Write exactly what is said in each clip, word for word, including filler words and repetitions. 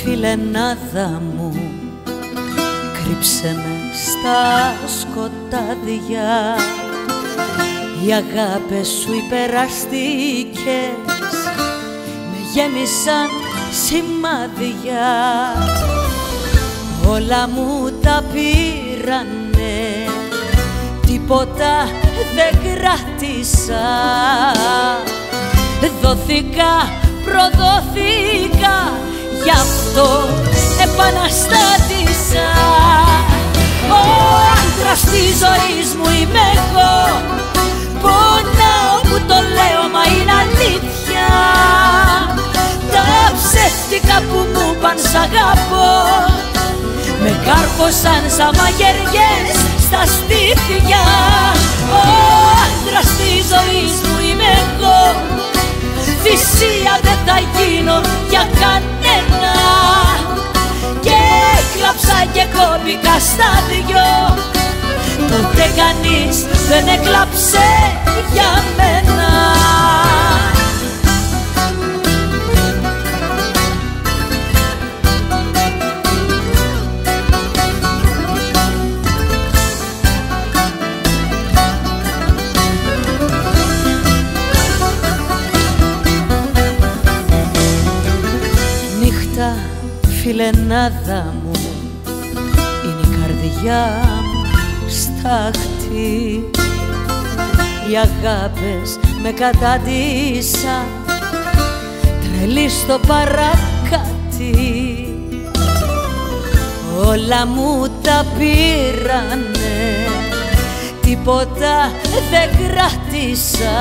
φιλενάδα μου, κρύψε με στα σκοτάδια. Οι αγάπες σου υπεραστικές με γέμισαν σημάδια. Όλα μου τα πήρανε, τίποτα δεν κράτησα. Δόθηκα, προδόθηκα, γι' αυτό επαναστάτησα. Ο άντρας της ζωής μου είμαι εγώ. Πονάω που το λέω, μα είναι αλήθεια. Τα ψεύτικα που μου παν σ' αγαπώ με κάρφωσαν σαν μαγειριές στα στήθια. Ο άντρας της ζωής μου είμαι εγώ. Θυσία δεν θα γίνω για κανένα. Και έκλαψα και κόπηκα στα δυο. Ποτέ κανείς δεν έκλαψε για μένα. Νύχτα φιλενάδα μου, είναι η καρδιά μου στάχτη. Οι αγάπες με κατάντησαν τρελή στο παρακάτι. Όλα μου τα πήρανε, τίποτα δεν κράτησα.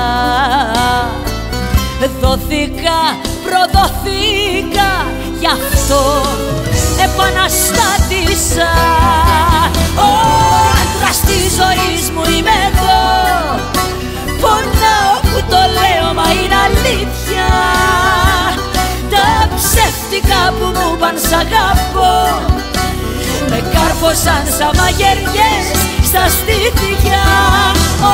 Δόθηκα, προδόθηκα, γι' αυτό επαναστάτησα. Ο άντρας της ζωής μου είμαι εγώ. Πονάω που το λέω, μα είναι αλήθεια. Τα ψεύτικα που μου παν σ' αγαπώ με κάρφωσαν σαν μαγειριές στα στήθια. Ο